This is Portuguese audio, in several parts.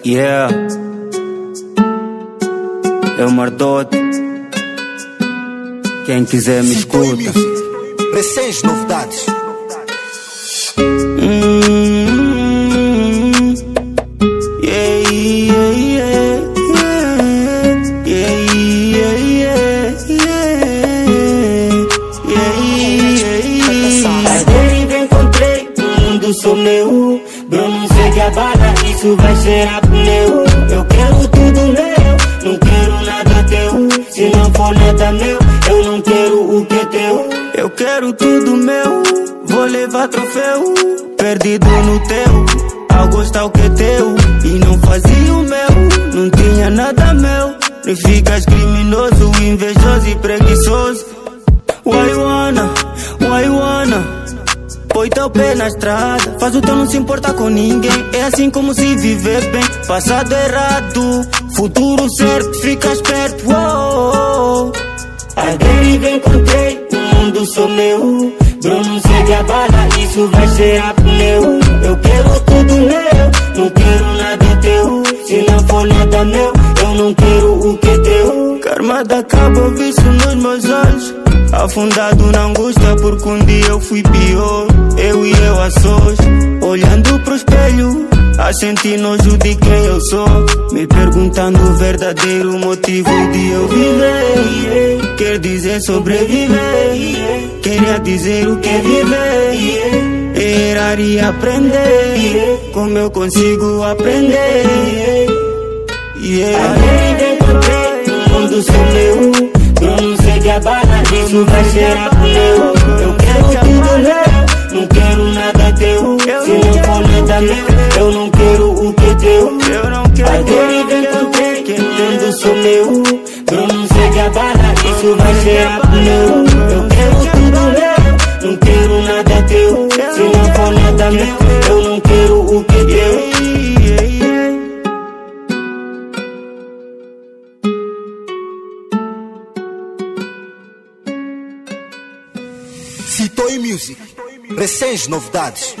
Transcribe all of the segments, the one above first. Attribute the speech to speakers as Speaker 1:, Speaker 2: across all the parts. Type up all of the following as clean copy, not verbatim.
Speaker 1: Yeah, eu Mardote. Quem quiser me escuta.
Speaker 2: Recentes novidades.
Speaker 1: Yeah, yeah, yeah, yeah, yeah, yeah. A deriva encontrei, o mundo sou meu. Bruno segue a bala, isso vai cheirar pneu. Eu quero tudo meu, não quero nada teu. Se não for nada meu, eu não quero o que é teu. Eu quero tudo meu, vou levar troféu. Perdido no teu, ao gostar o que é teu. E não fazia o meu, não tinha nada meu. Nem ficas criminoso, invejoso e preguiçoso. Why you wanna? Põe teu pé na estrada, faz o teu não se importar com ninguém. É assim como se viver bem, passado errado, futuro certo, fica esperto. Uou. A deriva encontrei, o mundo sou meu. Bruno segue a bala, isso vai cheirar pneu. Eu quero tudo meu, não quero nada teu. Se não for nada meu, eu não quero o que é teu. Karma da cabo, vício nos meus olhos. Afundado na angústia porque um dia eu fui pior. Eu a sós, olhando pro espelho, a sentir nojo de quem eu sou. Me perguntando o verdadeiro motivo de eu viver. Quer dizer sobreviver, queria dizer o que é viver. Errar e aprender, como eu consigo aprender. A deriva encontrei, o mundo sou meu. Bruno segue a bala, isso vai cheirar pneu. Eu quero tudo meu, não quero nada teu. Se não for nada meu, eu não quero o que é teu. A deriva encontrei, que mundo sou meu. Bruno segue a bala, isso vai cheirar pneu. Eu quero tudo meu, não quero nada teu. Se não for nada meu, eu não quero o que é teu.
Speaker 2: Citoy Music, recentes novidades.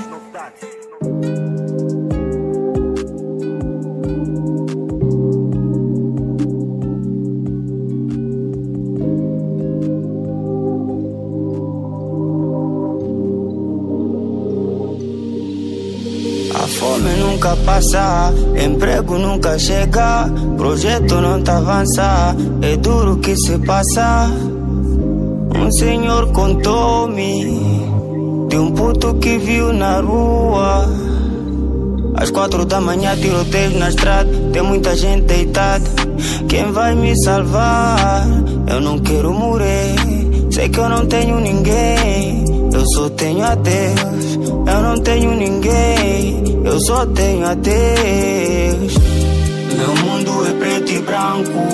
Speaker 1: A fome nunca passa, emprego nunca chega, projeto não tá avançar, é duro que se passa. Um senhor contou-me de um puto que viu na rua. Às 4 da manhã tiroteio na estrada, tem muita gente deitada. Quem vai me salvar? Eu não quero morrer, sei que eu não tenho ninguém. Eu só tenho a Deus. Eu não tenho ninguém, eu só tenho a Deus. Meu mundo é preto e branco,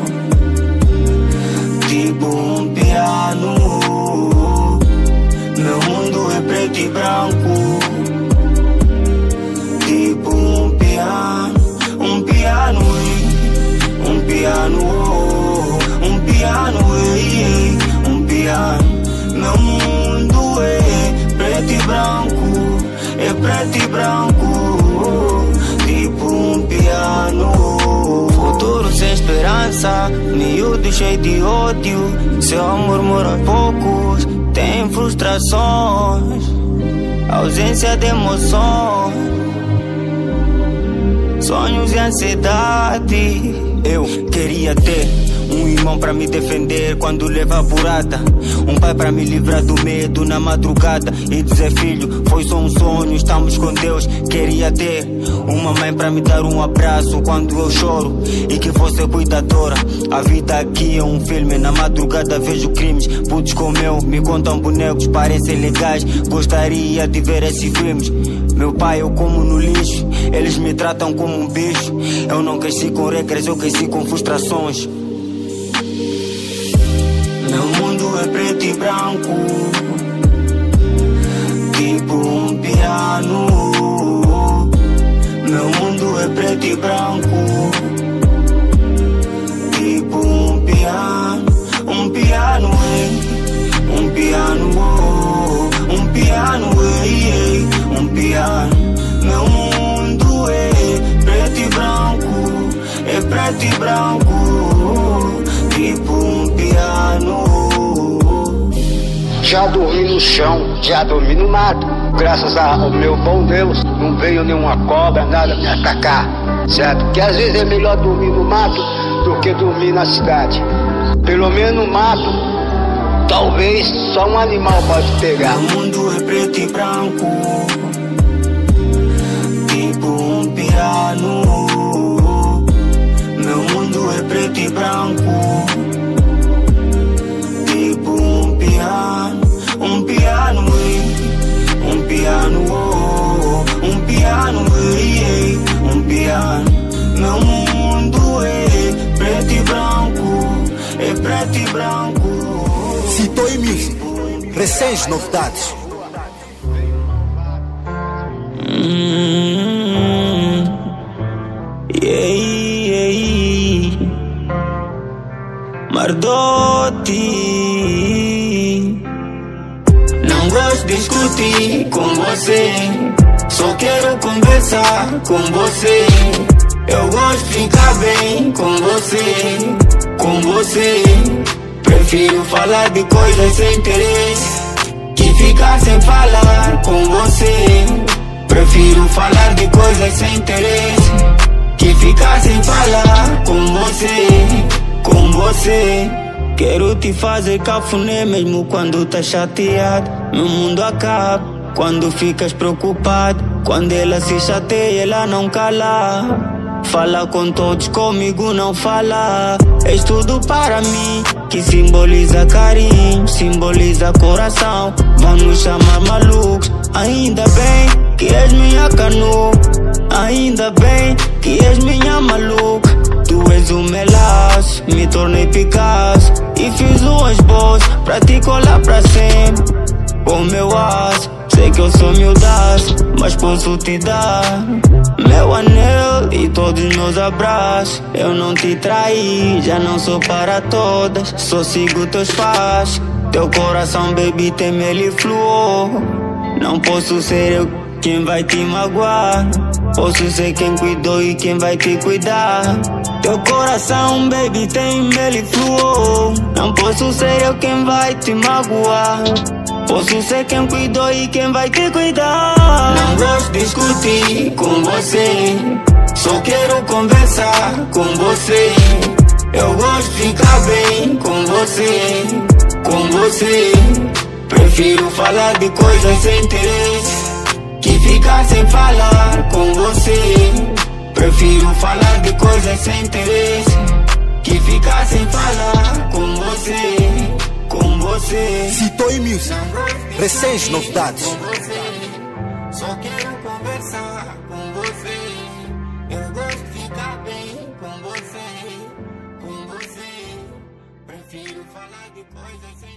Speaker 1: tipo um piano. Meu mundo é preto e branco, tipo um piano. Um piano, um piano, um piano, um piano. Meu mundo é preto e branco, é preto e branco, tipo um piano. Futuro sem esperança, miúdo cheio de ódio. Seu amor mora aos poucos, tem frustrações, ausência de emoção, sonhos e ansiedade. Eu queria ter um irmão pra me defender quando leva a burada, um pai pra me livrar do medo na madrugada e dizer: filho, foi só um sonho, estamos com Deus. Queria ter uma mãe pra me dar um abraço quando eu choro e que fosse cuidadora. A vida aqui é um filme, na madrugada vejo crimes. Putos como eu me contam bonecos, parecem legais. Gostaria de ver esses filmes. Meu pai eu como no lixo, eles me tratam como um bicho. Eu não cresci com regras, eu cresci com frustrações. Meu mundo é preto e branco, tipo um piano. Meu mundo é preto e branco, tipo um piano. Um piano, um piano, um piano, um piano. Meu mundo é preto e branco.
Speaker 3: Já dormi no chão, já dormi no mato. Graças ao meu bom Deus, não veio nenhuma cobra, nada me atacar, certo? Porque às vezes é melhor dormir no mato do que dormir na cidade. Pelo menos no mato, talvez só um animal pode pegar.
Speaker 1: O mundo é preto e branco, tipo um piano. Meu mundo é preto e branco, tipo um piano, um piano, um piano, um piano, um piano. Meu mundo é preto e branco, é preto e branco.
Speaker 2: Citoy Music, recentes novidades.
Speaker 1: Mardotti, não gosto de discutir com você, só quero conversar com você. Eu gosto de ficar bem com você, com você. Prefiro falar de coisas sem interesse que ficar sem falar com você. Prefiro falar de coisas sem interesse que ficar sem falar com você, com você. Quero te fazer cafuné mesmo quando tá chateado. Meu mundo acaba quando ficas preocupado. Quando ela se chateia, ela não cala. Fala com todos, comigo não fala. És tudo para mim, que simboliza carinho, simboliza coração. Vão nos chamar malucos, ainda bem que és minha canoa. Ainda bem que és minha maluca. Tu és o meu laço, me tornei Picasso e fiz umas boas pra te colar pra sempre. O meu aço, sei que eu sou humildaço, mas posso te dar meu anel e todos os meus abraços. Eu não te traí, já não sou para todas, só sigo teus passos. Teu coração, baby, tem mel e flúor. Não posso ser eu quem vai te magoar, posso ser quem cuidou e quem vai te cuidar. Teu coração, baby, tem mel e flúor. Não posso ser eu quem vai te magoar, posso ser quem cuidou e quem vai te cuidar. Não gosto de discutir com você, só quero conversar com você. Eu gosto de ficar bem com você, com você. Prefiro falar de coisas sem interesse que ficar sem falar com você. Prefiro falar de coisas sem interesse que ficar sem falar com você, com você.
Speaker 2: Citoy Music, recentes novidades.
Speaker 1: Só quero conversar com você. Eu gosto de ficar bem com você, com você. Prefiro falar de coisas sem